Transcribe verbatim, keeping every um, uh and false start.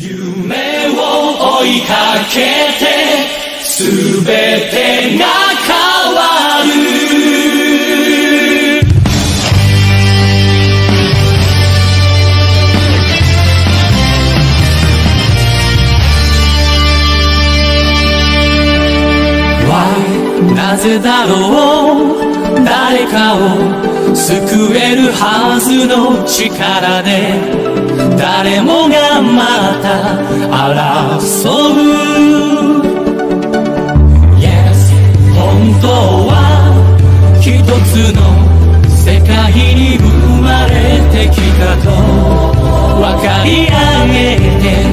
夢を追いかけて全てが変わる。なぜだろう、誰かを救えるはずの力で誰もがまた争う。 Yes、 本当は一つの世界に生まれてきたと分かり上げて